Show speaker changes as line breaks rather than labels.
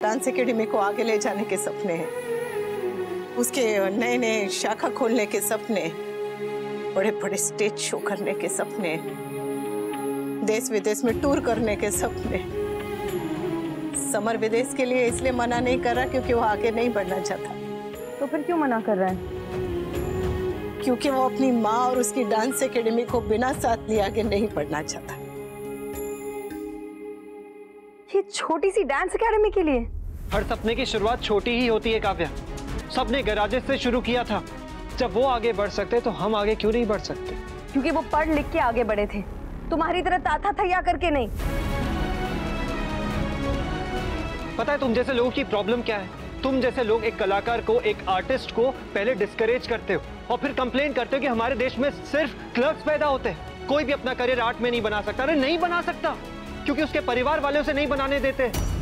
Dance academy को आगे ले जाने के सपने हैं, उसके नए नए शाखा खोलने के सपने, बड़े बड़े स्टेज शो करने के सपने, देश विदेश में टूर करने के सपने। समर विदेश के लिए इसलिए मना नहीं कर रहा क्योंकि वो आगे नहीं बढ़ना चाहता।
तो फिर क्यों मना कर रहा है?
क्योंकि वो अपनी माँ और उसकी डांस एकेडमी को बिना साथ लिए आगे नहीं बढ़ना चाहता।
ये छोटी सी डांस एकेडमी के लिए?
हर सपने की शुरुआत छोटी ही होती है काव्या। सबने गैराजेस से शुरू किया था। जब वो आगे बढ़ सकते तो हम आगे क्यों नहीं बढ़ सकते?
क्योंकि वो पढ़ लिख के आगे बढ़े थे, तुम्हारी तरह ताथा थैया करके नहीं।
पता है तुम जैसे लोगों की प्रॉब्लम क्या है? तुम जैसे लोग एक कलाकार को, एक आर्टिस्ट को पहले डिस्करेज करते हो और फिर कंप्लेन करते हो कि हमारे देश में सिर्फ क्लर्क्स पैदा होते हैं। कोई भी अपना करियर आर्ट में नहीं बना सकता। अरे नहीं बना सकता क्योंकि उसके परिवार वाले उसे नहीं बनाने देते।